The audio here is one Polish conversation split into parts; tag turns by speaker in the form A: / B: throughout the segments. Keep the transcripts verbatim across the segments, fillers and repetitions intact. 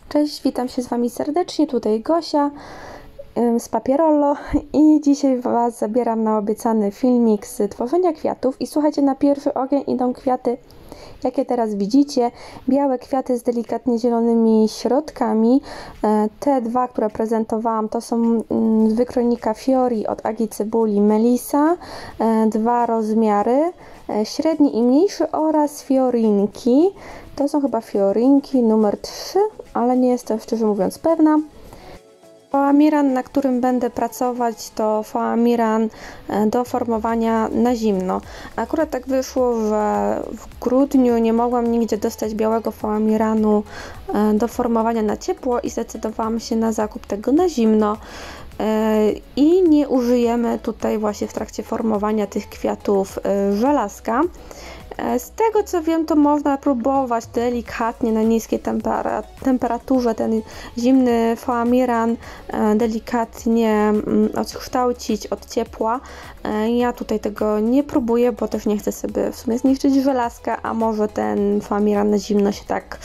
A: Cześć, witam się z Wami serdecznie, tutaj Gosia ym, z Papierollo i dzisiaj Was zabieram na obiecany filmik z tworzenia kwiatów. I słuchajcie, na pierwszy ogień idą kwiaty, jakie teraz widzicie, białe kwiaty z delikatnie zielonymi środkami. E, te dwa, które prezentowałam, to są mm, z wykronika Fiori od Agi Cebuli Melisa, e, dwa rozmiary, e, średni i mniejszy, oraz fiorinki. To są chyba fiorinki numer trzy, ale nie jestem szczerze mówiąc pewna. Foamiran, na którym będę pracować, to foamiran do formowania na zimno. Akurat tak wyszło, że w grudniu nie mogłam nigdzie dostać białego foamiranu do formowania na ciepło i zdecydowałam się na zakup tego na zimno. I nie użyjemy tutaj właśnie w trakcie formowania tych kwiatów żelazka. Z tego co wiem, to można próbować delikatnie na niskiej temperaturze ten zimny foamiran delikatnie odkształcić od ciepła. Ja tutaj tego nie próbuję, bo też nie chcę sobie w sumie zniszczyć żelazka, a może ten foamiran na zimno się tak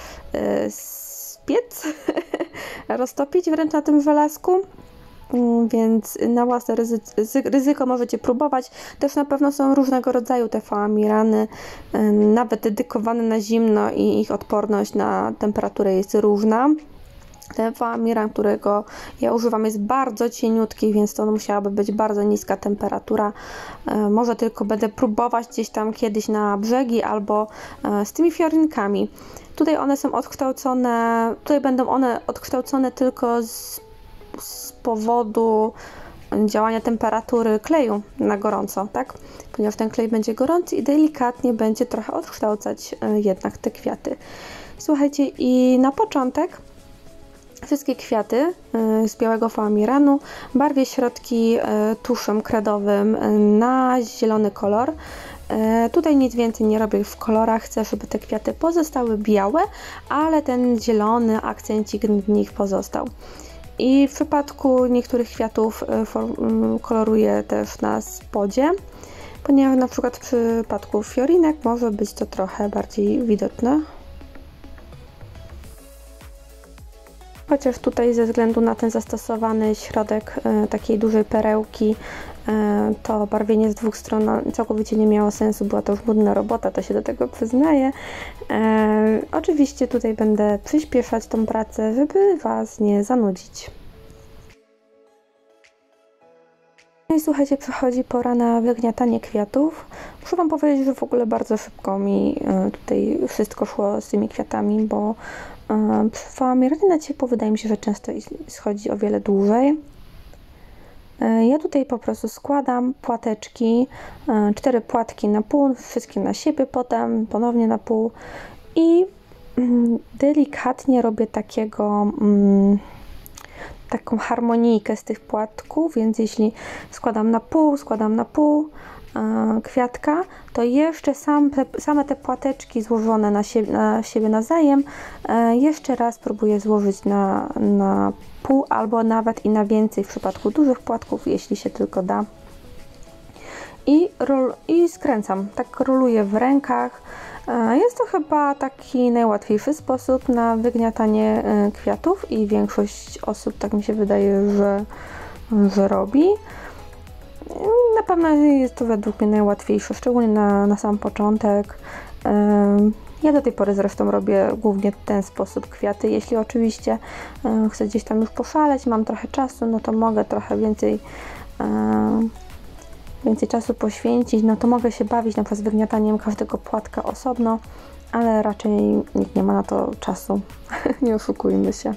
A: spiec, roztopić wręcz na tym żelazku. Więc na własne ryzyko możecie próbować. Też na pewno są różnego rodzaju te foamirany, nawet dedykowane na zimno, i ich odporność na temperaturę jest różna. Ten foamiran, którego ja używam, jest bardzo cieniutki, więc to musiałaby być bardzo niska temperatura. Może tylko będę próbować gdzieś tam kiedyś na brzegi albo z tymi fiorinkami. Tutaj one są odkształcone, tutaj będą one odkształcone tylko z z powodu działania temperatury kleju na gorąco, tak? Ponieważ ten klej będzie gorący i delikatnie będzie trochę odkształcać jednak te kwiaty. Słuchajcie, i na początek wszystkie kwiaty z białego foamiranu barwię środki tuszem kredowym na zielony kolor. Tutaj nic więcej nie robię w kolorach, chcę, żeby te kwiaty pozostały białe, ale ten zielony akcencik w nich pozostał. I w przypadku niektórych kwiatów koloruję też na spodzie, ponieważ na przykład w przypadku fiorinek może być to trochę bardziej widoczne. Chociaż tutaj ze względu na ten zastosowany środek e, takiej dużej perełki, e, to barwienie z dwóch stron całkowicie nie miało sensu, była to już nudna robota, to się do tego przyznaję. E, oczywiście tutaj będę przyspieszać tą pracę, żeby Was nie zanudzić. No i słuchajcie, przychodzi pora na wygniatanie kwiatów. Muszę Wam powiedzieć, że w ogóle bardzo szybko mi e, tutaj wszystko szło z tymi kwiatami, bo przy foamiranie na ciepło wydaje mi się, że często schodzi o wiele dłużej. Ja tutaj po prostu składam płateczki, cztery płatki na pół, wszystkie na siebie, potem ponownie na pół i delikatnie robię takiego, taką harmonijkę z tych płatków, więc jeśli składam na pół, składam na pół kwiatka, to jeszcze sam te, same te płateczki złożone na siebie, na siebie nawzajem jeszcze raz próbuję złożyć na, na pół albo nawet i na więcej w przypadku dużych płatków, jeśli się tylko da. I, rol, i skręcam, tak roluję w rękach. Jest to chyba taki najłatwiejszy sposób na wygniatanie kwiatów i większość osób, tak mi się wydaje, że, że robi. Na pewno jest to według mnie najłatwiejsze, szczególnie na, na sam początek. Ja do tej pory zresztą robię głównie w ten sposób kwiaty. Jeśli oczywiście chcę gdzieś tam już poszaleć, mam trochę czasu, no to mogę trochę więcej, więcej czasu poświęcić, no to mogę się bawić na przykład z wygniataniem każdego płatka osobno, ale raczej nikt nie ma na to czasu, nie oszukujmy się.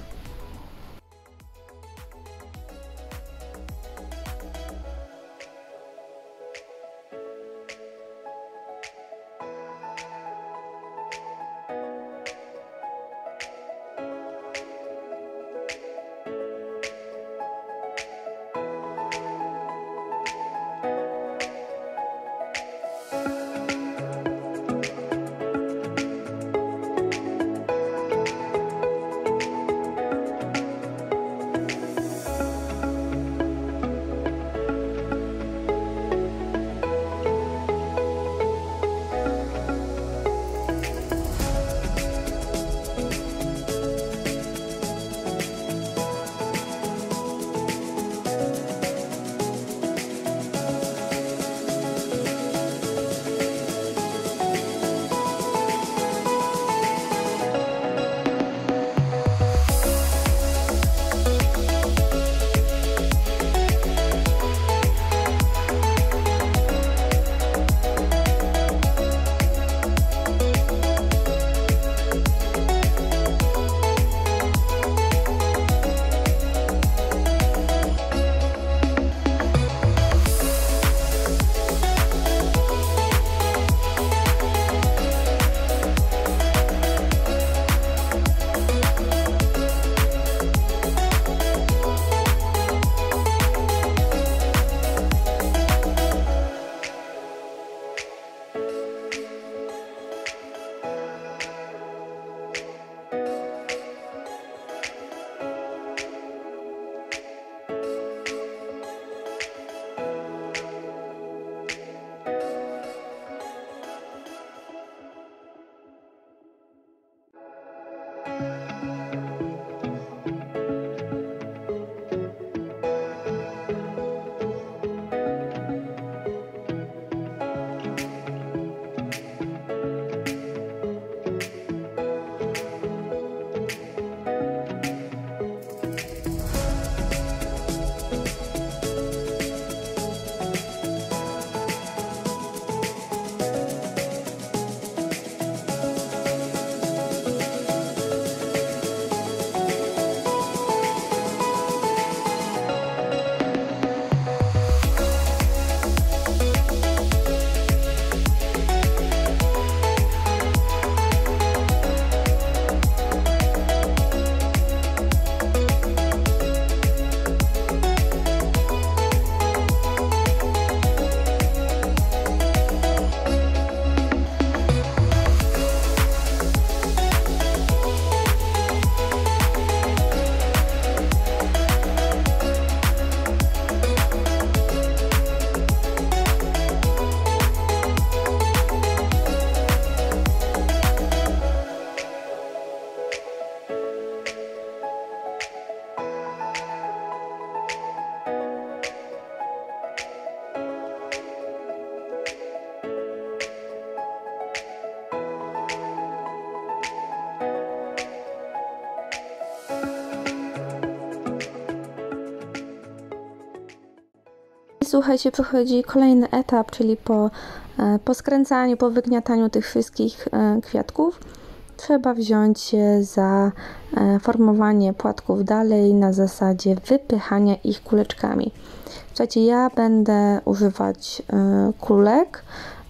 A: słuchajcie, przychodzi kolejny etap, czyli po, po skręcaniu, po wygniataniu tych wszystkich kwiatków trzeba wziąć się za formowanie płatków dalej na zasadzie wypychania ich kuleczkami. Słuchajcie, ja będę używać kulek,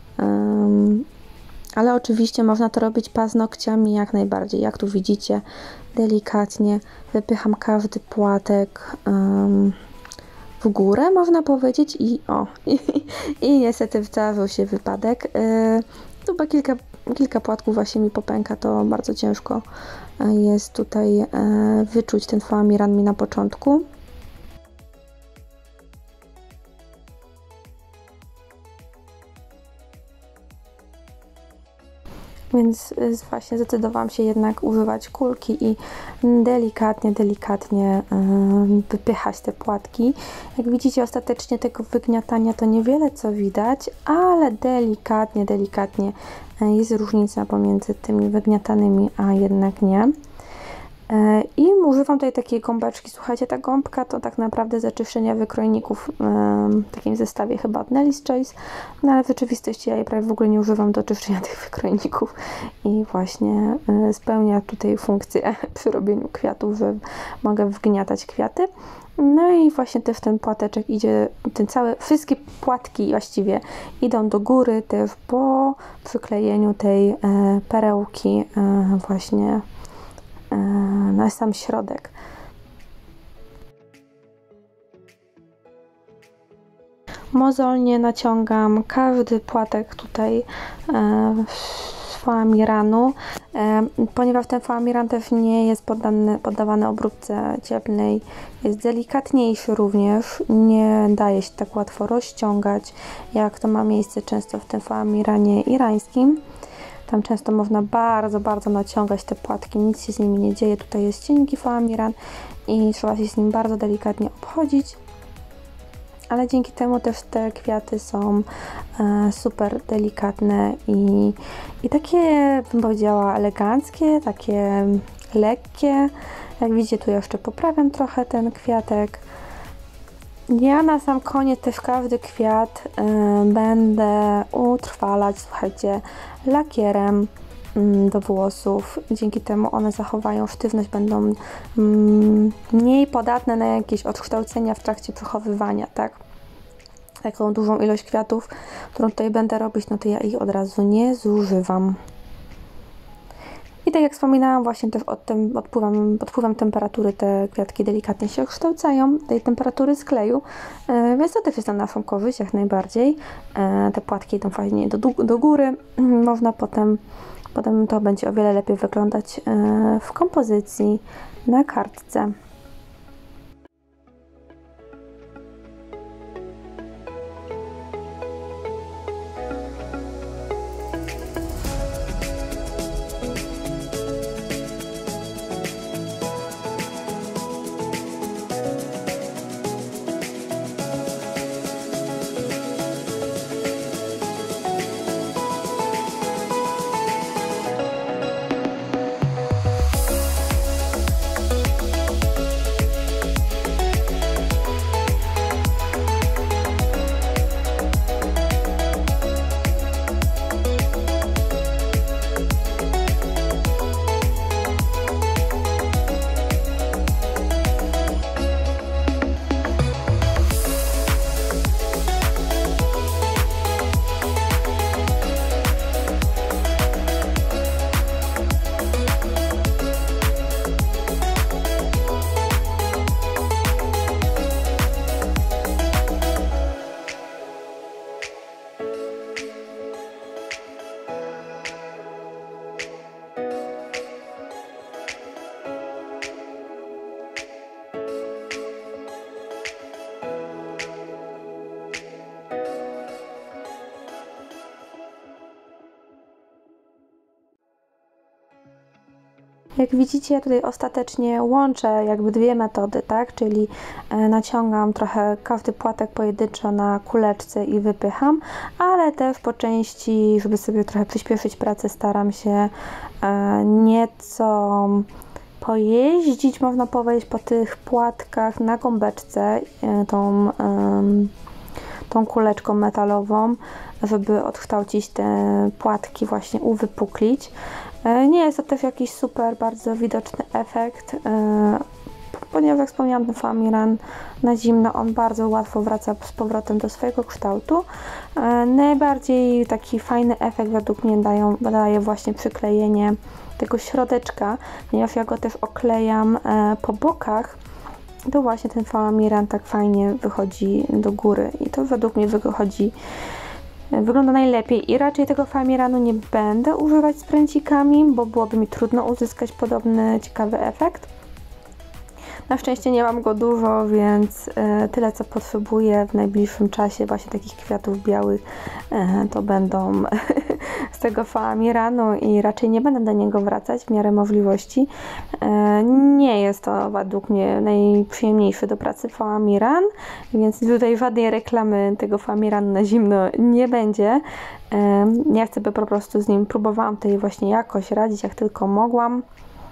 A: ale oczywiście można to robić paznokciami jak najbardziej. Jak tu widzicie, delikatnie wypycham każdy płatek w górę, można powiedzieć, i o, i, i niestety zdarzył się wypadek. Yy, chyba kilka, kilka płatków właśnie mi popęka, to bardzo ciężko jest tutaj yy, wyczuć ten foamiran mi na początku. Więc właśnie zdecydowałam się jednak używać kulki i delikatnie, delikatnie wypychać te płatki. Jak widzicie, ostatecznie tego wygniatania to niewiele co widać, ale delikatnie, delikatnie jest różnica pomiędzy tymi wygniatanymi, a jednak nie. I używam tutaj takiej gąbeczki. Słuchajcie, ta gąbka to tak naprawdę z czyszczenia wykrojników w takim zestawie chyba od Nelly's Choice, no ale w rzeczywistości ja jej prawie w ogóle nie używam do czyszczenia tych wykrojników i właśnie spełnia tutaj funkcję przy robieniu kwiatów, że mogę wgniatać kwiaty. No i właśnie też ten płateczek idzie, ten cały, wszystkie płatki właściwie idą do góry też po przyklejeniu tej perełki właśnie na sam środek. Mozolnie naciągam każdy płatek tutaj z foamiranu, ponieważ ten foamiran też nie jest poddany, poddawany obróbce cieplnej, jest delikatniejszy również, nie daje się tak łatwo rozciągać, jak to ma miejsce często w tym foamiranie irańskim. Tam często można bardzo, bardzo naciągać te płatki, nic się z nimi nie dzieje. Tutaj jest cienki foamiran i trzeba się z nim bardzo delikatnie obchodzić. Ale dzięki temu też te kwiaty są e, super delikatne i, i takie, bym powiedziała, eleganckie, takie lekkie. Jak widzicie, tu jeszcze poprawiam trochę ten kwiatek. Ja na sam koniec też każdy kwiat y, będę utrwalać, słuchajcie, lakierem y, do włosów. Dzięki temu one zachowają sztywność, będą y, mniej podatne na jakieś odkształcenia w trakcie przechowywania, tak? Taką dużą ilość kwiatów, którą tutaj będę robić, no to ja ich od razu nie zużywam. I tak jak wspominałam, właśnie też od tym odpływem, odpływem temperatury te kwiatki delikatnie się kształcają, tej temperatury skleju, e, więc to też jest na naszą korzyść jak najbardziej. E, te płatki idą fajnie do, do góry, można potem, potem to będzie o wiele lepiej wyglądać e, w kompozycji na kartce. Jak widzicie, ja tutaj ostatecznie łączę jakby dwie metody, tak? Czyli naciągam trochę każdy płatek pojedynczo na kuleczce i wypycham, ale też po części, żeby sobie trochę przyspieszyć pracę, staram się nieco pojeździć, można powiedzieć, po tych płatkach na gąbeczce, tą, tą kuleczką metalową, żeby odkształcić te płatki, właśnie uwypuklić. Nie jest to też jakiś super bardzo widoczny efekt, ponieważ jak wspomniałam, ten Foamiran na zimno on bardzo łatwo wraca z powrotem do swojego kształtu. Najbardziej taki fajny efekt według mnie dają, daje właśnie przyklejenie tego środeczka, ponieważ ja go też oklejam po bokach, to właśnie ten Foamiran tak fajnie wychodzi do góry i to według mnie wychodzi wygląda najlepiej i raczej tego Foamiranu nie będę używać z pręcikami, bo byłoby mi trudno uzyskać podobny ciekawy efekt. Na szczęście nie mam go dużo, więc e, tyle co potrzebuję w najbliższym czasie właśnie takich kwiatów białych e, to będą z tego Foamiranu i raczej nie będę do niego wracać w miarę możliwości. E, nie jest to według mnie najprzyjemniejszy do pracy Foamiran, więc tutaj żadnej reklamy tego Foamiranu na zimno nie będzie. E, ja chcę by po prostu z nim próbowałam tutaj właśnie jakoś radzić jak tylko mogłam.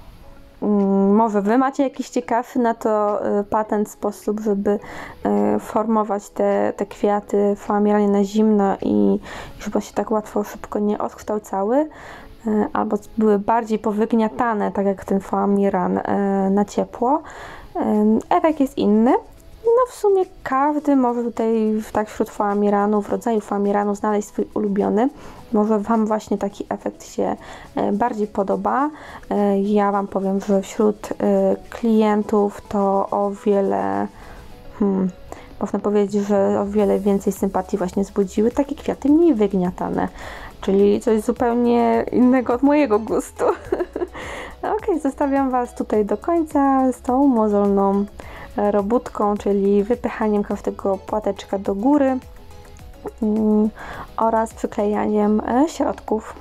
A: Może Wy macie jakiś ciekawszy na to patent, sposób, żeby formować te, te kwiaty Foamiranie na zimno i żeby się tak łatwo, szybko nie odkształcały, albo były bardziej powygniatane, tak jak ten Foamiran na ciepło. Efekt jest inny. No w sumie każdy może tutaj tak wśród Foamiranów, rodzaju Foamiranu znaleźć swój ulubiony. Może Wam właśnie taki efekt się bardziej podoba. Ja Wam powiem, że wśród klientów to o wiele, hmm, można powiedzieć, że o wiele więcej sympatii właśnie wzbudziły takie kwiaty mniej wygniatane, czyli coś zupełnie innego od mojego gustu. Ok, zostawiam Was tutaj do końca z tą mozolną robótką, czyli wypychaniem każdego płateczka do góry yy, oraz przyklejaniem środków.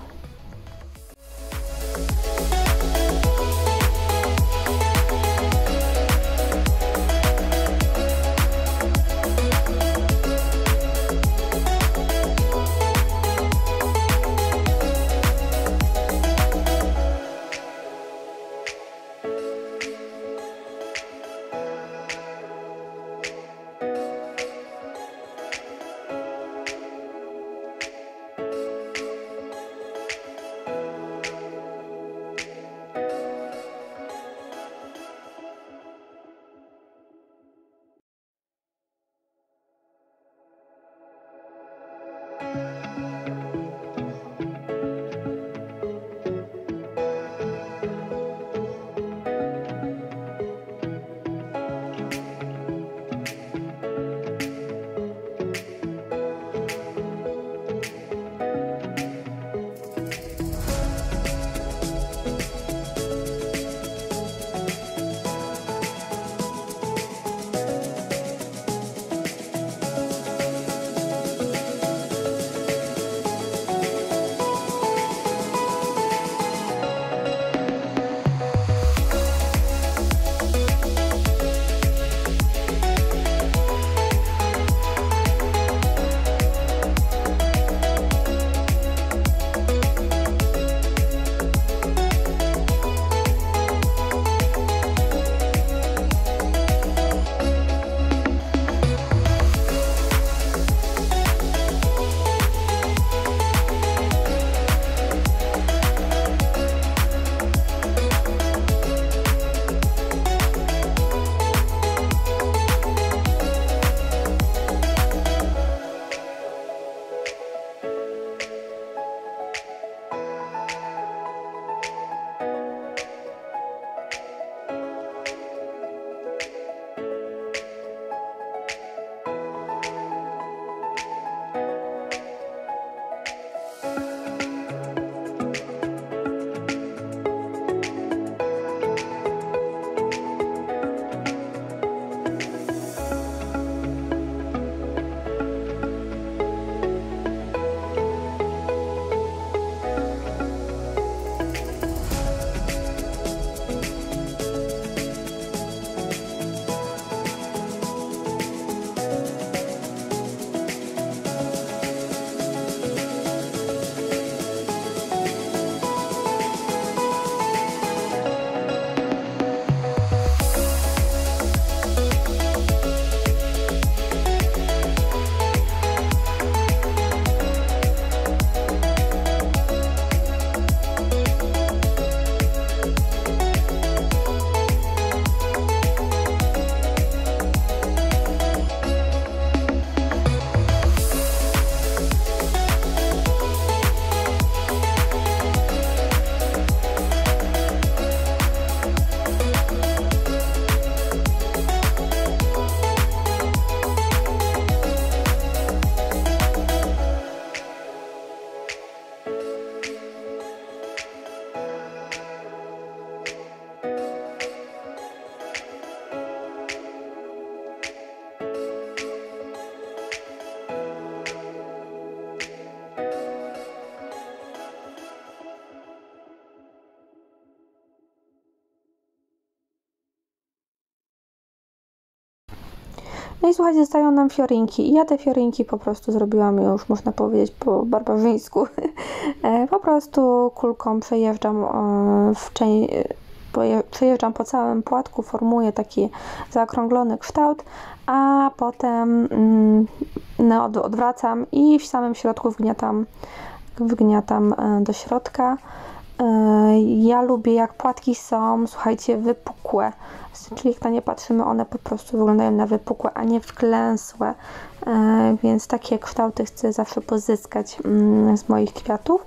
A: No i słuchajcie, zostają nam fiorinki i ja te fiorinki po prostu zrobiłam już, można powiedzieć, po barbarzyńsku. Po prostu kulką przejeżdżam w część, przejeżdżam po całym płatku, formuję taki zaokrąglony kształt, a potem no, odwracam i w samym środku wgniatam, wgniatam do środka. Ja lubię, jak płatki są, słuchajcie, wypukłe, czyli jak na nie patrzymy, one po prostu wyglądają na wypukłe, a nie wklęsłe, więc takie kształty chcę zawsze pozyskać z moich kwiatów.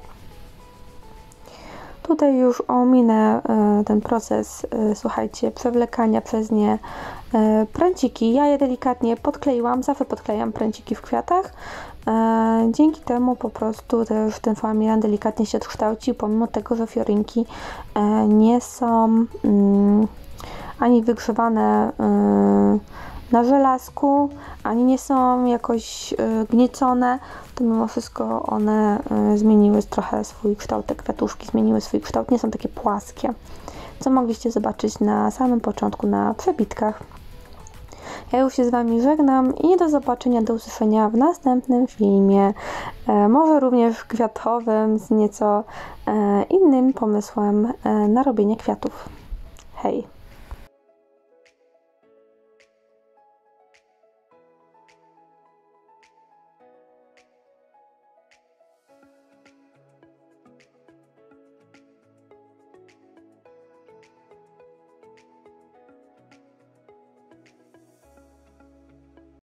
A: Tutaj już ominę ten proces, słuchajcie, przewlekania przez nie pręciki. Ja je delikatnie podkleiłam, zawsze podklejam pręciki w kwiatach. Dzięki temu po prostu też ten foamiran delikatnie się odkształci, pomimo tego, że fiorinki nie są ani wygrzewane na żelazku, ani nie są jakoś gniecone, to mimo wszystko one zmieniły trochę swój kształt, te kwiatuszki zmieniły swój kształt, nie są takie płaskie, co mogliście zobaczyć na samym początku na przebitkach. Ja już się z Wami żegnam i do zobaczenia, do usłyszenia w następnym filmie, może również kwiatowym z nieco innym pomysłem na robienie kwiatów. Hej!